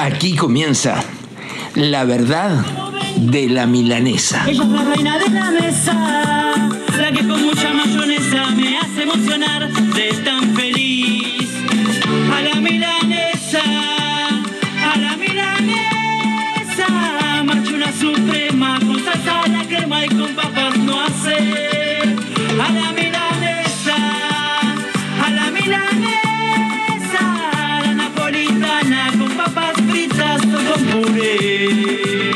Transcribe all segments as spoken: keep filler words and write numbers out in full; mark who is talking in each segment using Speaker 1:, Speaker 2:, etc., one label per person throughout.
Speaker 1: Aquí comienza la verdad de la milanesa.
Speaker 2: Ella es la reina de la mesa, la que con mucha mayonesa me hace emocionar de tan feliz. A la milanesa, a la milanesa, marcha una suprema con salsa a la crema y con papas no hace. A la milanesa, a la milanesa, la napolitana con papas fritas o con puré.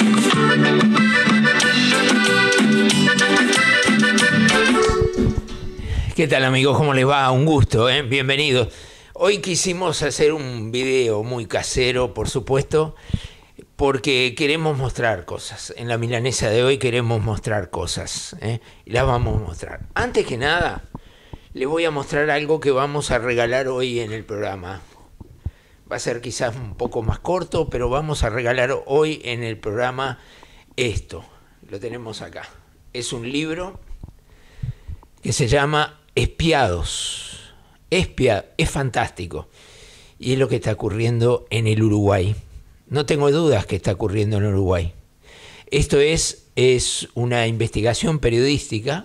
Speaker 3: ¿Qué tal, amigos? ¿Cómo les va? Un gusto, ¿eh? Bienvenidos. Hoy quisimos hacer un video muy casero, por supuesto, porque queremos mostrar cosas. En la milanesa de hoy queremos mostrar cosas, ¿eh? Y las vamos a mostrar. Antes que nada, les voy a mostrar algo que vamos a regalar hoy en el programa. Va a ser quizás un poco más corto, pero vamos a regalar hoy en el programa esto. Lo tenemos acá. Es un libro que se llama Espiados. Espia, es fantástico. Y es lo que está ocurriendo en el Uruguay. No tengo dudas que está ocurriendo en el Uruguay. Esto es, es una investigación periodística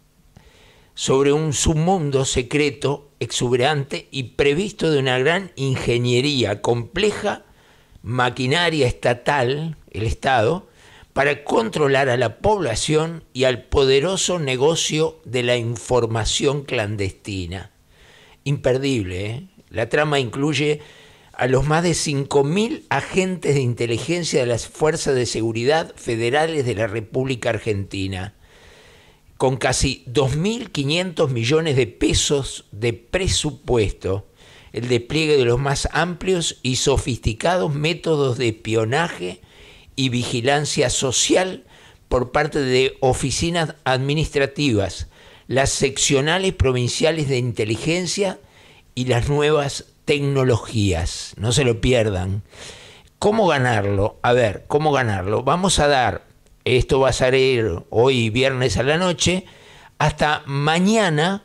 Speaker 3: sobre un submundo secreto, exuberante y previsto de una gran ingeniería compleja, maquinaria estatal, el Estado, para controlar a la población y al poderoso negocio de la información clandestina. Imperdible, ¿eh? La trama incluye a los más de cinco mil agentes de inteligencia de las Fuerzas de Seguridad Federales de la República Argentina, con casi dos mil quinientos millones de pesos de presupuesto, el despliegue de los más amplios y sofisticados métodos de espionaje y vigilancia social por parte de oficinas administrativas, las seccionales provinciales de inteligencia y las nuevas tecnologías. No se lo pierdan. ¿Cómo ganarlo? A ver, ¿cómo ganarlo? Vamos a dar, esto va a salir hoy viernes a la noche, hasta mañana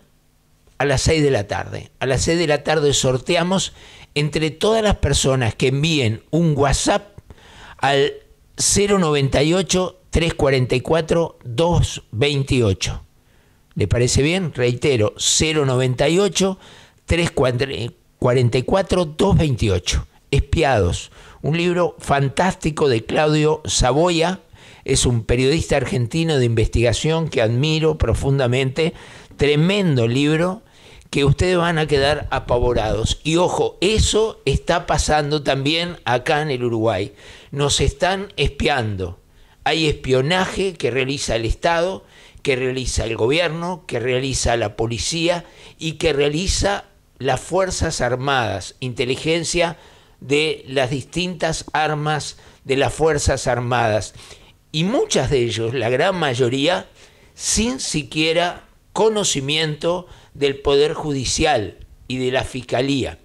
Speaker 3: a las seis de la tarde. A las seis de la tarde sorteamos entre todas las personas que envíen un WhatsApp al cero noventa y ocho, trescientos cuarenta y cuatro, doscientos veintiocho. ¿Le parece bien? Reitero, cero noventa y ocho, trescientos cuarenta y cuatro, doscientos veintiocho. Espiados, un libro fantástico de Claudio Saboya. Es un periodista argentino de investigación que admiro profundamente. Tremendo libro que ustedes van a quedar apavorados. Y ojo, eso está pasando también acá en el Uruguay. Nos están espiando. Hay espionaje que realiza el Estado, que realiza el gobierno, que realiza la policía y que realiza las Fuerzas Armadas, inteligencia de las distintas armas de las Fuerzas Armadas. Y muchas de ellos, la gran mayoría, sin siquiera conocimiento del Poder Judicial y de la Fiscalía.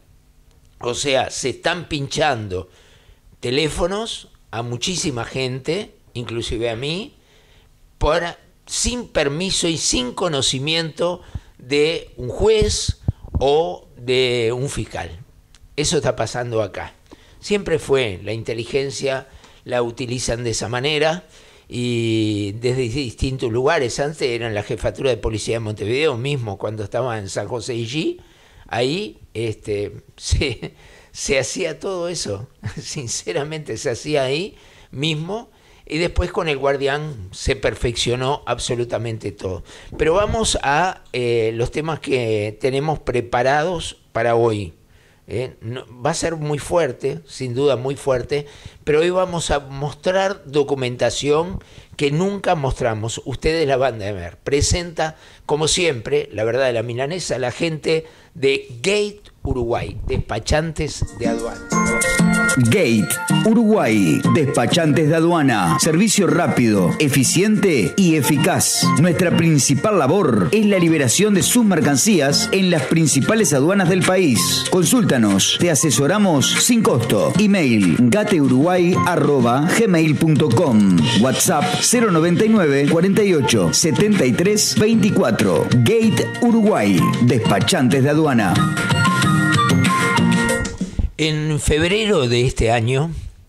Speaker 3: O sea, se están pinchando teléfonos a muchísima gente, inclusive a mí, para, sin permiso y sin conocimiento de un juez o de un fiscal. Eso está pasando acá. Siempre fue, la inteligencia la utilizan de esa manera y desde distintos lugares. Antes eran la jefatura de policía de Montevideo mismo, cuando estaba en San José y G, ahí este, se, se hacía todo eso, sinceramente se hacía ahí mismo, y después con el Guardián se perfeccionó absolutamente todo. Pero vamos a eh, los temas que tenemos preparados para hoy. Eh, no, va a ser muy fuerte, sin duda muy fuerte, pero hoy vamos a mostrar documentación que nunca mostramos. Ustedes la van a ver. Presenta, como siempre, la verdad de la milanesa, la gente de Gate Uruguay, despachantes de aduana.
Speaker 4: Gate Uruguay, despachantes de aduana, servicio rápido, eficiente y eficaz. Nuestra principal labor es la liberación de sus mercancías en las principales aduanas del país. Consúltanos, te asesoramos sin costo. Email gateuruguay arroba gmail punto com. WhatsApp cero noventa y nueve, cuarenta y ocho, setenta y tres, veinticuatro. Gate Uruguay, despachantes de aduana.
Speaker 3: En febrero de este año,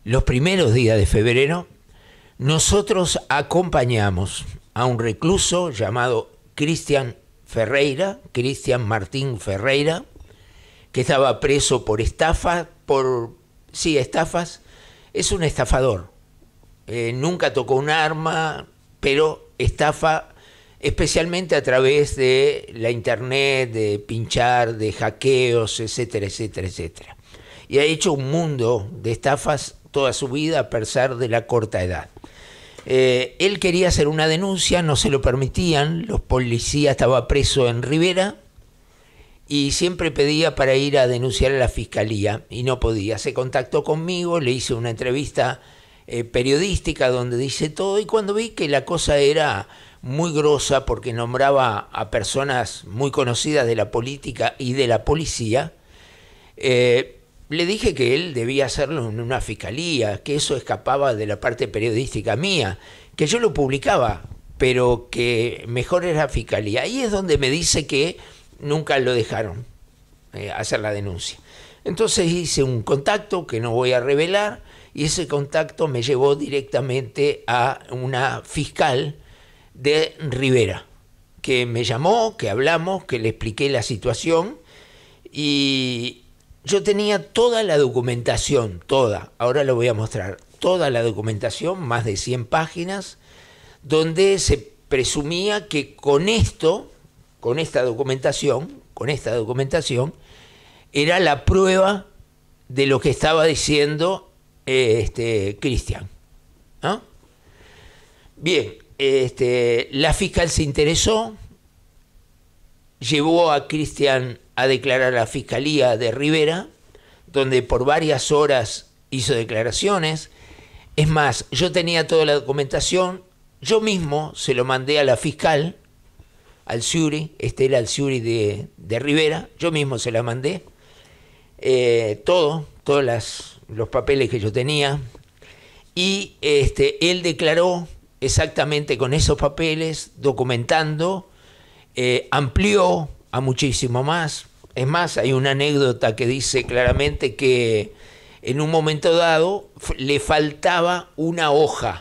Speaker 3: los primeros días de febrero, nosotros acompañamos a un recluso llamado Cristian Ferreira, Cristian Martín Ferreira, que estaba preso por estafa, por, sí, estafas. Es un estafador. Eh, nunca tocó un arma, pero estafa especialmente a través de la internet, de pinchar, de hackeos, etcétera, etcétera, etcétera. Y ha hecho un mundo de estafas toda su vida a pesar de la corta edad. Eh, él quería hacer una denuncia, no se lo permitían, los policías, estaba preso en Rivera y siempre pedía para ir a denunciar a la fiscalía y no podía. Se contactó conmigo, le hice una entrevista eh, periodística donde dice todo, y cuando vi que la cosa era muy grosa porque nombraba a personas muy conocidas de la política y de la policía, eh, le dije que él debía hacerlo en una fiscalía, que eso escapaba de la parte periodística mía, que yo lo publicaba, pero que mejor era fiscalía. Ahí es donde me dice que nunca lo dejaron eh, hacer la denuncia. Entonces hice un contacto que no voy a revelar, y ese contacto me llevó directamente a una fiscal de Rivera, que me llamó, que hablamos, que le expliqué la situación, y yo tenía toda la documentación, toda, ahora lo voy a mostrar, toda la documentación, más de cien páginas, donde se presumía que con esto, con esta documentación, con esta documentación, era la prueba de lo que estaba diciendo eh, este, Cristian, ¿no? Bien, este, la fiscal se interesó, llevó a Cristian a declarar a la Fiscalía de Rivera, donde por varias horas hizo declaraciones. Es más, yo tenía toda la documentación, yo mismo se lo mandé a la fiscal, al Ciuri, este era el Ciuri de, de Rivera, yo mismo se la mandé, eh, todo, todos las, los papeles que yo tenía, y este, él declaró exactamente con esos papeles, documentando, eh, amplió a muchísimo más. Es más, hay una anécdota que dice claramente que en un momento dado le faltaba una hoja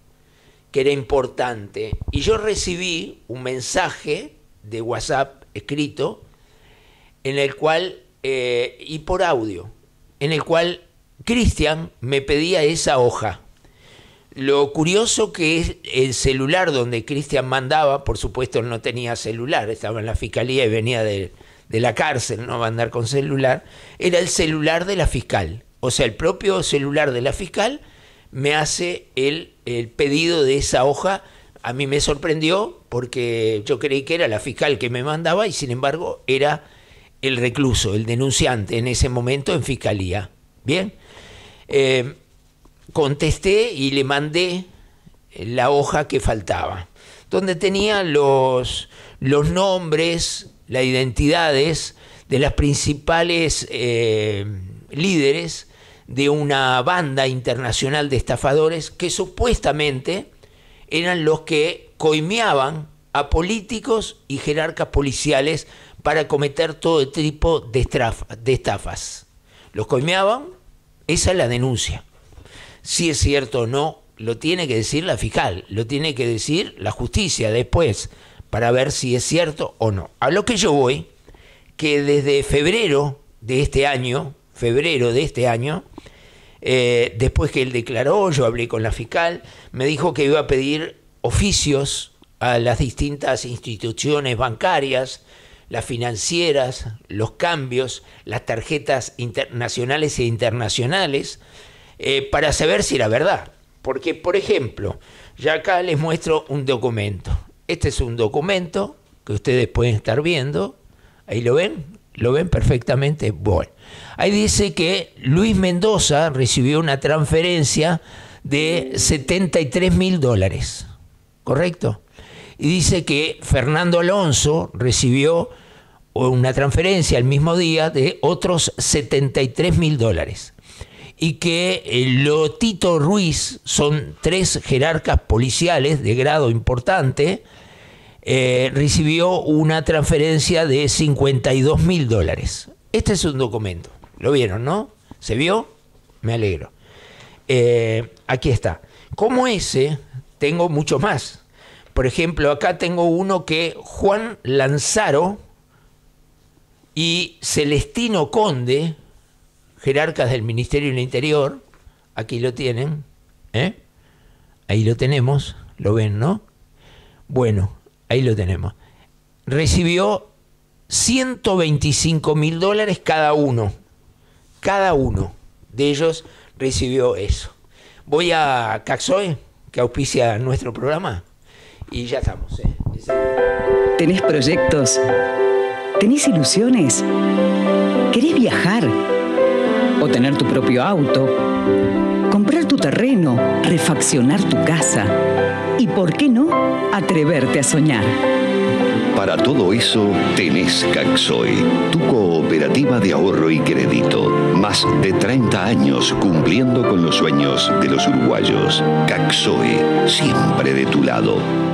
Speaker 3: que era importante, y yo recibí un mensaje de WhatsApp escrito en el cual, eh, y por audio, en el cual Cristian me pedía esa hoja. Lo curioso que es el celular donde Cristian mandaba, por supuesto no tenía celular, estaba en la fiscalía y venía de, de la cárcel, no va a andar con celular, era el celular de la fiscal. O sea, el propio celular de la fiscal me hace el, el pedido de esa hoja. A mí me sorprendió porque yo creí que era la fiscal que me mandaba y sin embargo era el recluso, el denunciante en ese momento en fiscalía. Bien, eh, contesté y le mandé la hoja que faltaba, donde tenía los, los nombres, las identidades de las principales eh, líderes de una banda internacional de estafadores que supuestamente eran los que coimeaban a políticos y jerarcas policiales para cometer todo tipo de, estrafa, de estafas. Los coimeaban, esa es la denuncia. Si es cierto o no, lo tiene que decir la fiscal, lo tiene que decir la justicia después, para ver si es cierto o no. A lo que yo voy, que desde febrero de este año, febrero de este año, eh, después que él declaró, yo hablé con la fiscal, me dijo que iba a pedir oficios a las distintas instituciones bancarias, las financieras, los cambios, las tarjetas nacionales e internacionales, eh, para saber si era verdad. Porque, por ejemplo, ya acá les muestro un documento. Este es un documento que ustedes pueden estar viendo. ¿Ahí lo ven? ¿Lo ven perfectamente? Bueno. Ahí dice que Luis Mendoza recibió una transferencia de setenta y tres mil dólares. ¿Correcto? Y dice que Fernando Alonso recibió una transferencia el mismo día de otros setenta y tres mil dólares. Y que Lotito Ruiz, son tres jerarcas policiales de grado importante, eh, recibió una transferencia de cincuenta y dos mil dólares. Este es un documento. ¿Lo vieron, no? ¿Se vio? Me alegro. Eh, aquí está. Como ese, tengo mucho más. Por ejemplo, acá tengo uno que Juan Lanzaro y Celestino Conde, jerarcas del Ministerio del Interior, aquí lo tienen, ¿eh? Ahí lo tenemos, lo ven, ¿no? Bueno, ahí lo tenemos. Recibió ciento veinticinco mil dólares cada uno. Cada uno de ellos recibió eso. Voy a Caxoe, que auspicia nuestro programa, y ya estamos. ¿eh?
Speaker 5: ¿Tenés proyectos? ¿Tenés ilusiones? ¿Querés viajar? ¿O tener tu propio auto? ¿Comprar tu terreno? ¿Refaccionar tu casa? ¿Y por qué no atreverte a soñar?
Speaker 6: Para todo eso tenés Caxoe, tu cooperativa de ahorro y crédito. Más de treinta años cumpliendo con los sueños de los uruguayos. Caxoe, siempre de tu lado.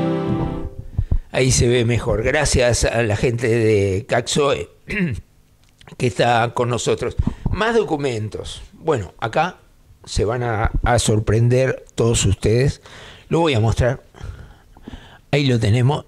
Speaker 3: Ahí se ve mejor. Gracias a la gente de Caxoe que está con nosotros. Más documentos. Bueno, acá se van a, a sorprender todos ustedes. Lo voy a mostrar. Ahí lo tenemos.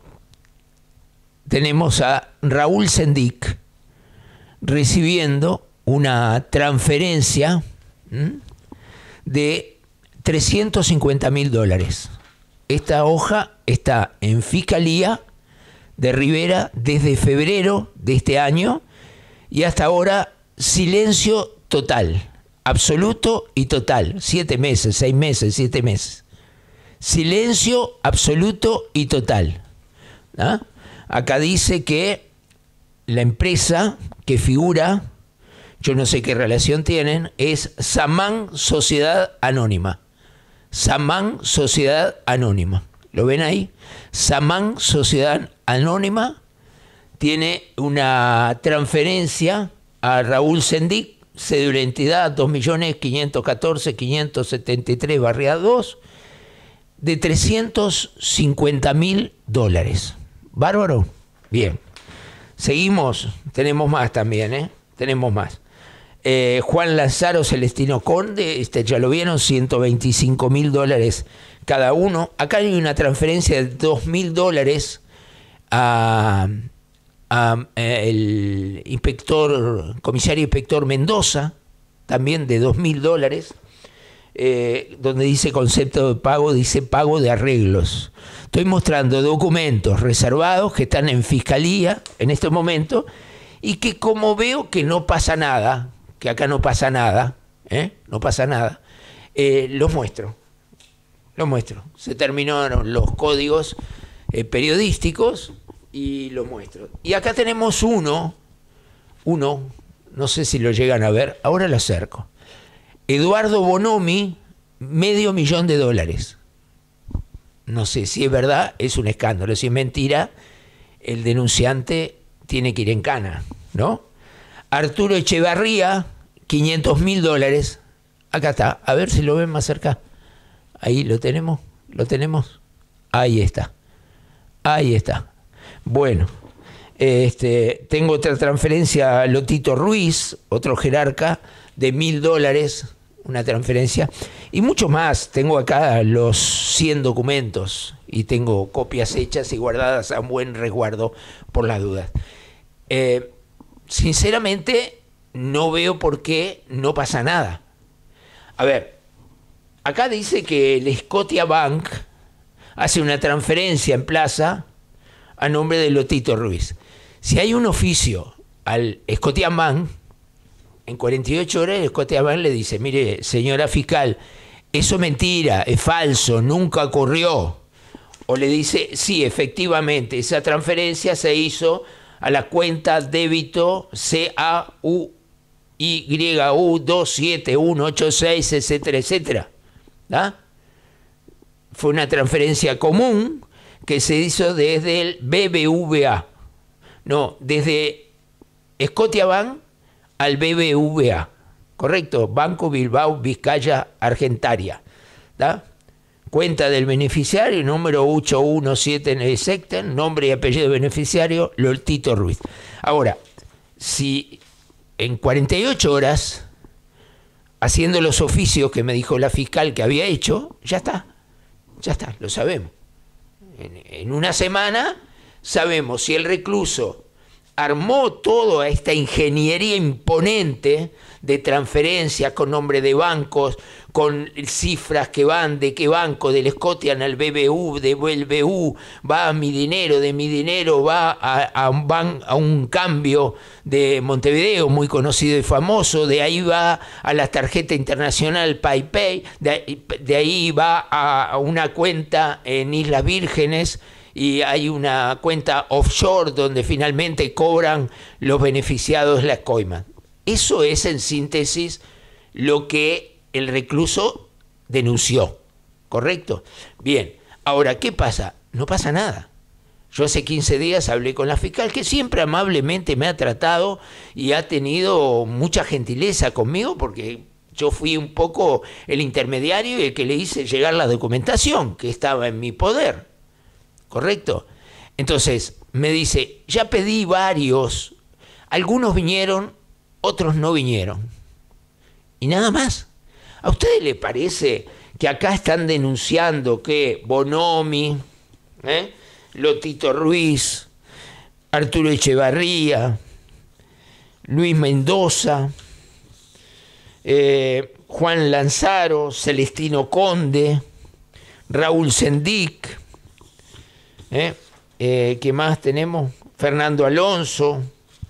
Speaker 3: Tenemos a Raúl Sendic recibiendo una transferencia ¿m? de trescientos cincuenta mil dólares. Esta hoja está en Fiscalía de Rivera desde febrero de este año y hasta ahora silencio total, absoluto y total. Siete meses, seis meses, siete meses. Silencio absoluto y total. ¿Ah? Acá dice que la empresa que figura, yo no sé qué relación tienen, es Samán Sociedad Anónima. Samán Sociedad Anónima. ¿Lo ven ahí? Samán Sociedad Anónima tiene una transferencia a Raúl Sendic, cédula de identidad dos millones quinientos catorce mil quinientos setenta y tres barra dos, de trescientos cincuenta mil dólares. Bárbaro. Bien. Seguimos. Tenemos más también, ¿eh? Tenemos más. Eh, Juan Lanzaro, Celestino Conde, este, ya lo vieron, ciento veinticinco mil dólares cada uno. Acá hay una transferencia de dos mil dólares a, a, a el inspector, comisario inspector Mendoza, también de dos mil dólares. Eh, donde dice concepto de pago, dice pago de arreglos. Estoy mostrando documentos reservados que están en Fiscalía en este momento y que como veo que no pasa nada, que acá no pasa nada, ¿eh? no pasa nada, eh, los muestro, los muestro. Se terminaron los códigos eh, periodísticos y los muestro. Y acá tenemos uno, uno, no sé si lo llegan a ver, ahora lo acerco. Eduardo Bonomi, medio millón de dólares. No sé si es verdad, es un escándalo. Si es mentira, el denunciante tiene que ir en cana, ¿no? Arturo Echevarría, quinientos mil dólares. Acá está, a ver si lo ven más cerca. Ahí lo tenemos, lo tenemos. Ahí está, ahí está. Bueno, este, tengo otra transferencia a Lotito Ruiz, otro jerarca, de mil dólares. Una transferencia, y mucho más. Tengo acá los cien documentos y tengo copias hechas y guardadas a un buen resguardo por las dudas. Eh, sinceramente, no veo por qué no pasa nada. A ver, acá dice que el Scotia Bank hace una transferencia en plaza a nombre de Lotito Ruiz. Si hay un oficio al Scotia Bank, en cuarenta y ocho horas el Scotiabank le dice, mire, señora fiscal, eso es mentira, es falso, nunca ocurrió. O le dice, sí, efectivamente, esa transferencia se hizo a la cuenta débito C A U Y U dos siete uno ocho seis, etcétera, etcétera. ¿Da? Fue una transferencia común que se hizo desde el B B V A. No, desde Scotiabank al B B V A, correcto, Banco Bilbao Vizcaya Argentaria, ¿da? Cuenta del beneficiario, número ocho uno siete en el sector, nombre y apellido del beneficiario, Lotito Ruiz. Ahora, si en cuarenta y ocho horas haciendo los oficios que me dijo la fiscal que había hecho, ya está, ya está, lo sabemos. En, en una semana sabemos si el recluso armó toda esta ingeniería imponente de transferencias con nombre de bancos, con cifras que van de qué banco, del Scotian al B B U, de B B U va a mi dinero, de mi dinero va a, a, un, ban, a un cambio de Montevideo, muy conocido y famoso, de ahí va a la tarjeta internacional PayPay, de, de ahí va a, a una cuenta en Islas Vírgenes, y hay una cuenta offshore donde finalmente cobran los beneficiados las coimas. Eso es, en síntesis, lo que el recluso denunció, ¿correcto? Bien, ahora, ¿qué pasa? No pasa nada. Yo hace quince días hablé con la fiscal, que siempre amablemente me ha tratado y ha tenido mucha gentileza conmigo, porque yo fui un poco el intermediario y el que le hice llegar la documentación que estaba en mi poder. ¿Correcto? Entonces, me dice, ya pedí varios, algunos vinieron, otros no vinieron. Y nada más. ¿A ustedes les parece que acá están denunciando que Bonomi, ¿eh? Lotito Ruiz, Arturo Echevarría, Luis Mendoza, eh, Juan Lanzaro, Celestino Conde, Raúl Sendic, ¿Eh? Eh, ¿qué más tenemos? Fernando Alonso,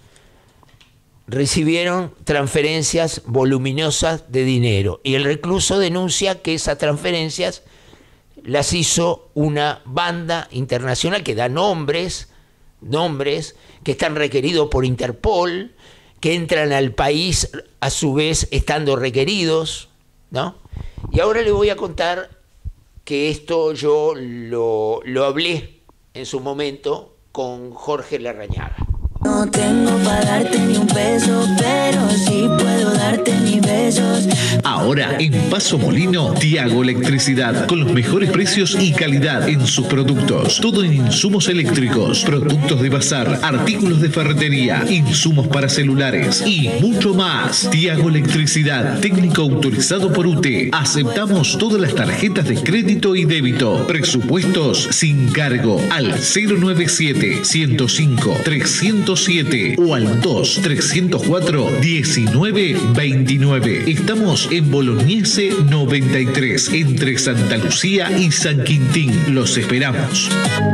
Speaker 3: recibieron transferencias voluminosas de dinero y el recluso denuncia que esas transferencias las hizo una banda internacional que da nombres, nombres que están requeridos por Interpol, que entran al país a su vez estando requeridos, ¿no? Y ahora le voy a contar que esto yo lo, lo hablé en su momento con Jorge Larrañaga.
Speaker 7: No tengo para darte ni un peso, pero sí puedo darte mis besos.
Speaker 8: Ahora en Paso Molino, Tiago Electricidad, con los mejores precios y calidad en sus productos. Todo en insumos eléctricos, productos de bazar, artículos de ferretería, insumos para celulares y mucho más. Tiago Electricidad, técnico autorizado por U T E. Aceptamos todas las tarjetas de crédito y débito. Presupuestos sin cargo al cero noventa y siete, ciento cinco, trescientos siete o al dos trescientos cuatro diecinueve veintinueve. Estamos en Bolognese noventa y tres, entre Santa Lucía y San Quintín. Los esperamos.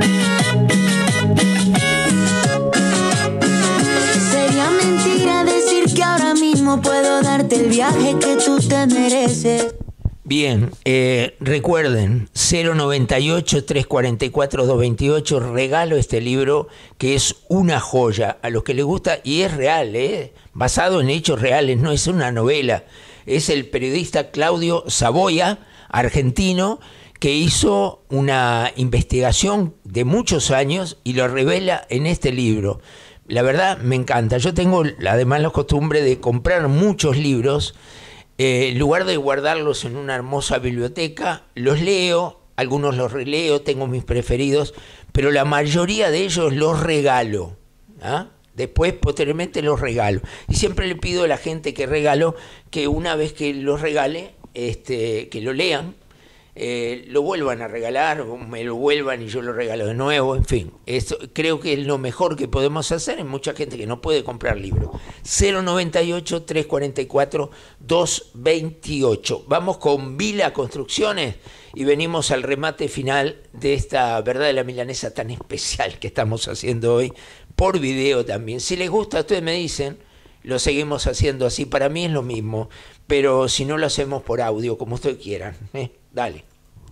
Speaker 7: Sería mentira decir que ahora mismo puedo darte el viaje que tú te mereces.
Speaker 3: Bien, eh, recuerden, cero noventa y ocho, trescientos cuarenta y cuatro, doscientos veintiocho, regalo este libro que es una joya a los que les gusta y es real, ¿eh? Basado en hechos reales, no es una novela. Es el periodista Claudio Saboya, argentino, que hizo una investigación de muchos años y lo revela en este libro. La verdad me encanta. Yo tengo además la costumbre de comprar muchos libros. Eh, en lugar de guardarlos en una hermosa biblioteca, los leo, algunos los releo, tengo mis preferidos, pero la mayoría de ellos los regalo. ¿Ah? Después, posteriormente, los regalo. Y siempre le pido a la gente que regalo que una vez que los regale, este, que lo lean, eh, lo vuelvan a regalar, o me lo vuelvan y yo lo regalo de nuevo, en fin. Esto creo que es lo mejor que podemos hacer. Hay mucha gente que no puede comprar libros. cero noventa y ocho, trescientos cuarenta y cuatro, doscientos veintiocho. Vamos con Vila Construcciones y venimos al remate final de esta verdad de la milanesa tan especial que estamos haciendo hoy, por video también. Si les gusta, ustedes me dicen, lo seguimos haciendo así. Para mí es lo mismo, pero si no lo hacemos por audio, como ustedes quieran. ¿eh? Dale.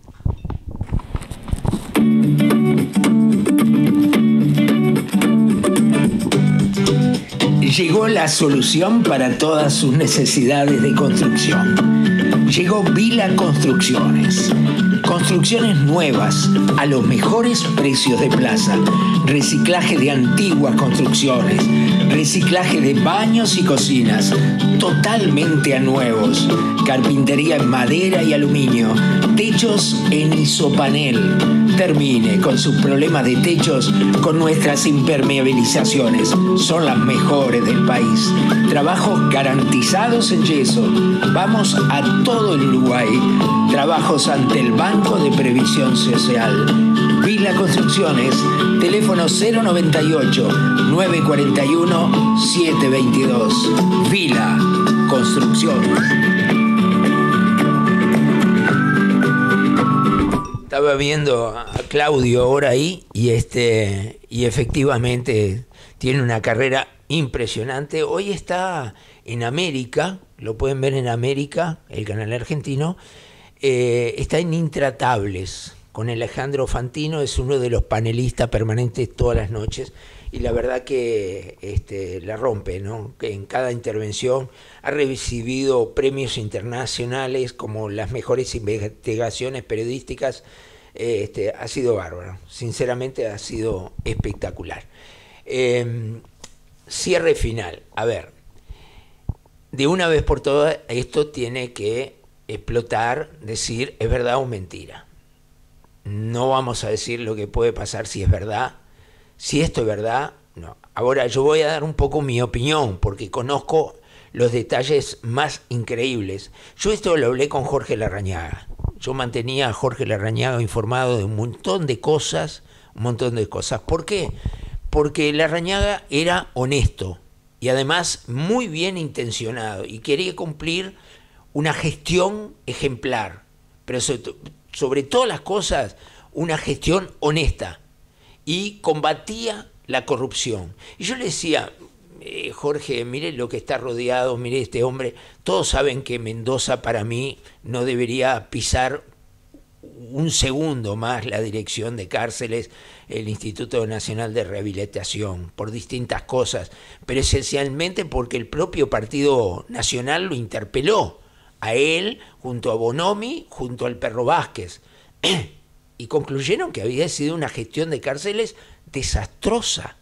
Speaker 1: Llegó la solución para todas sus necesidades de construcción. Llegó Vila Construcciones. Construcciones nuevas a los mejores precios de plaza. Reciclaje de antiguas construcciones. Reciclaje de baños y cocinas totalmente a nuevos. Carpintería en madera y aluminio. Techos en isopanel. Termine con sus problemas de techos con nuestras impermeabilizaciones. Son las mejores del país. Trabajos garantizados en yeso. Vamos a todo el Uruguay. Trabajos ante el Banco de Previsión Social. Vila Construcciones. Teléfono cero noventa y ocho, nueve cuarenta y uno, siete veintidós. Vila Construcciones.
Speaker 3: Estaba viendo a Claudio ahora ahí y este y efectivamente tiene una carrera impresionante. Hoy está en América, lo pueden ver en América, el canal argentino, eh, está en Intratables con Alejandro Fantino, es uno de los panelistas permanentes todas las noches y la verdad que este, la rompe, ¿no? Que en cada intervención ha recibido premios internacionales como las mejores investigaciones periodísticas. Este, ha sido bárbaro, sinceramente ha sido espectacular. Eh, cierre final, a ver, de una vez por todas esto tiene que explotar, decir es verdad o mentira. No vamos a decir lo que puede pasar si es verdad. Si esto es verdad, no. Ahora yo voy a dar un poco mi opinión, porque conozco los detalles más increíbles. Yo esto lo hablé con Jorge Larrañaga. Yo mantenía a Jorge Larrañaga informado de un montón de cosas, un montón de cosas. ¿Por qué? Porque Larrañaga era honesto y además muy bien intencionado y quería cumplir una gestión ejemplar, pero sobre, sobre todas las cosas una gestión honesta, y combatía la corrupción. Y yo le decía, eh, Jorge, mire lo que está rodeado, mire este hombre, todos saben que Mendoza para mí no debería pisar un segundo más la dirección de cárceles, el Instituto Nacional de Rehabilitación, por distintas cosas, pero esencialmente porque el propio Partido Nacional lo interpeló, a él, junto a Bonomi, junto al Perro Vázquez, y concluyeron que había sido una gestión de cárceles desastrosa.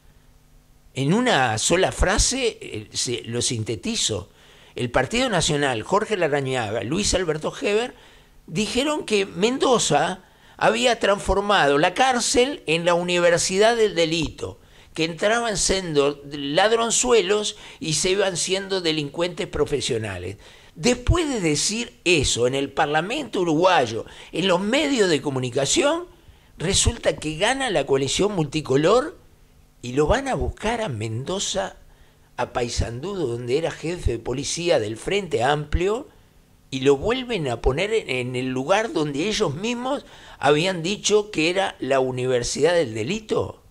Speaker 3: En una sola frase eh, se, lo sintetizo. El Partido Nacional, Jorge Larrañaga, Luis Alberto Heber, dijeron que Mendoza había transformado la cárcel en la universidad del delito, que entraban siendo ladronzuelos y se iban siendo delincuentes profesionales. Después de decir eso en el Parlamento uruguayo, en los medios de comunicación, resulta que gana la coalición multicolor y lo van a buscar a Mendoza, a Paysandú, donde era jefe de policía del Frente Amplio, y lo vuelven a poner en el lugar donde ellos mismos habían dicho que era la universidad del delito.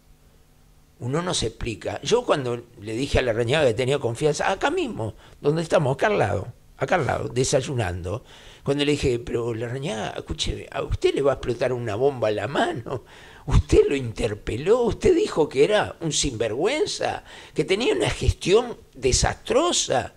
Speaker 3: Uno no se explica. Yo cuando le dije a Larrañaga que tenía confianza, acá mismo, donde estamos, acá al lado, acá al lado, desayunando, cuando le dije, pero Larrañaga, escúcheme, ¿a usted le va a explotar una bomba a la mano? Usted lo interpeló, usted dijo que era un sinvergüenza, que tenía una gestión desastrosa.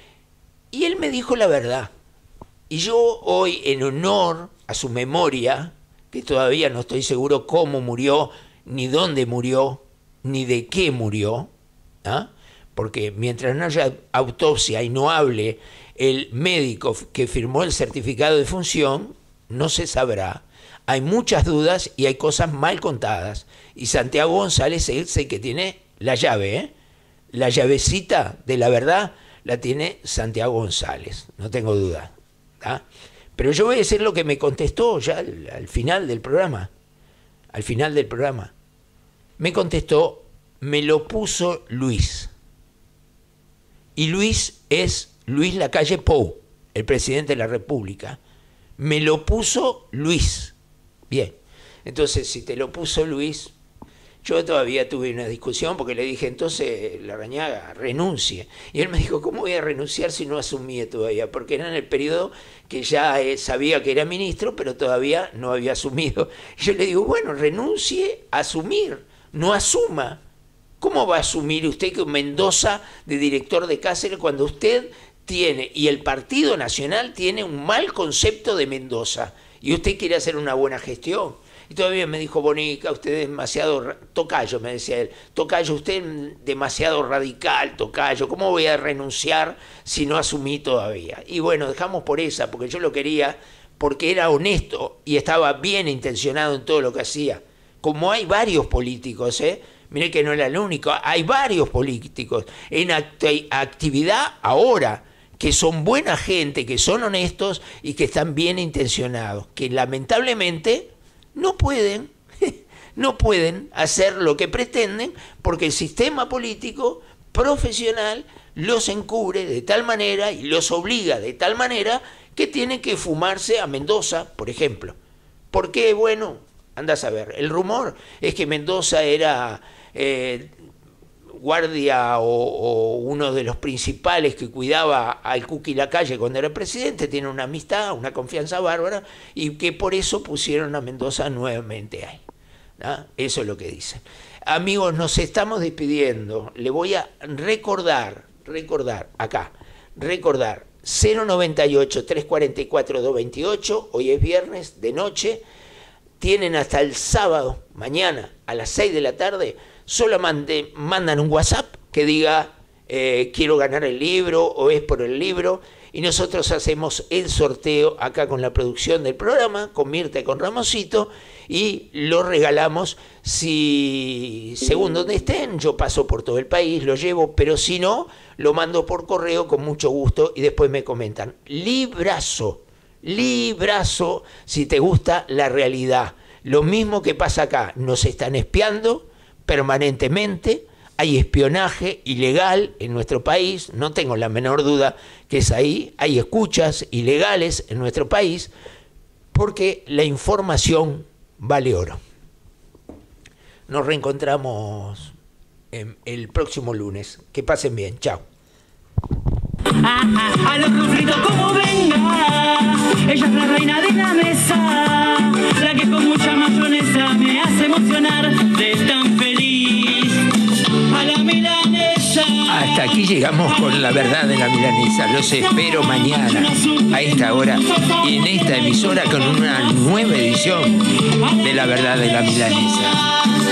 Speaker 3: Y él me dijo la verdad. Y yo hoy, en honor a su memoria, que todavía no estoy seguro cómo murió, ni dónde murió, ni de qué murió, ¿ah? Porque mientras no haya autopsia y no hable el médico que firmó el certificado de función, no se sabrá. Hay muchas dudas y hay cosas mal contadas. Y Santiago González es el que tiene la llave, ¿eh? La llavecita de la verdad la tiene Santiago González, no tengo duda. ¿Ah? Pero yo voy a decir lo que me contestó ya al, al final del programa. Al final del programa. Me contestó, me lo puso Luis. Y Luis es Luis Lacalle Pou, el presidente de la República. Me lo puso Luis. Bien. Entonces, si te lo puso Luis, yo todavía tuve una discusión porque le dije, entonces, Larrañaga, renuncie. Y él me dijo, ¿cómo voy a renunciar si no asumí todavía? Porque era en el periodo que ya eh, sabía que era ministro, pero todavía no había asumido. Y yo le digo, bueno, renuncie a asumir, no asuma. ¿Cómo va a asumir usted que Mendoza de director de cárcel cuando usted tiene, y el Partido Nacional tiene un mal concepto de Mendoza? y usted quiere hacer una buena gestión. Y todavía me dijo, Bonica, usted es demasiado, Tocayo, me decía él, Tocayo, usted es demasiado radical, Tocayo, ¿cómo voy a renunciar si no asumí todavía? Y bueno, dejamos por esa, porque yo lo quería, porque era honesto y estaba bien intencionado en todo lo que hacía. Como hay varios políticos, ¿eh? Mire que no era el único, hay varios políticos en act actividad ahora, que son buena gente, que son honestos y que están bien intencionados, que lamentablemente no pueden, no pueden hacer lo que pretenden porque el sistema político profesional los encubre de tal manera y los obliga de tal manera que tienen que fumarse a Mendoza, por ejemplo. ¿Por qué? Bueno, anda a saber. El rumor es que Mendoza era eh, guardia o, o uno de los principales que cuidaba al Cuqui Lacalle cuando era presidente, tiene una amistad, una confianza bárbara, y que por eso pusieron a Mendoza nuevamente ahí, ¿no? Eso es lo que dicen. Amigos, nos estamos despidiendo. Le voy a recordar, recordar, acá, recordar, cero noventa y ocho, tres cuarenta y cuatro, doscientos veintiocho, hoy es viernes de noche, tienen hasta el sábado, mañana, a las seis de la tarde, solo mande, mandan un WhatsApp que diga eh, quiero ganar el libro o es por el libro, y nosotros hacemos el sorteo acá con la producción del programa, con Mirta y con Ramosito, y lo regalamos. Si según donde estén, yo paso por todo el país, lo llevo, pero si no, lo mando por correo con mucho gusto y después me comentan. Librazo, librazo, si te gusta la realidad. Lo mismo que pasa acá, nos están espiando permanentemente, hay espionaje ilegal en nuestro país, no tengo la menor duda que es ahí, hay escuchas ilegales en nuestro país, porque la información vale oro. Nos reencontramos el próximo lunes. Que pasen bien, chao.
Speaker 2: A los conflictos como venga, ella es la reina de la mesa, la que con mucha mayonesa me hace emocionar de tan feliz. A la milanesa.
Speaker 3: Hasta aquí llegamos con La Verdad de la Milanesa. Los espero mañana a esta hora en esta emisora con una nueva edición de La Verdad de la Milanesa.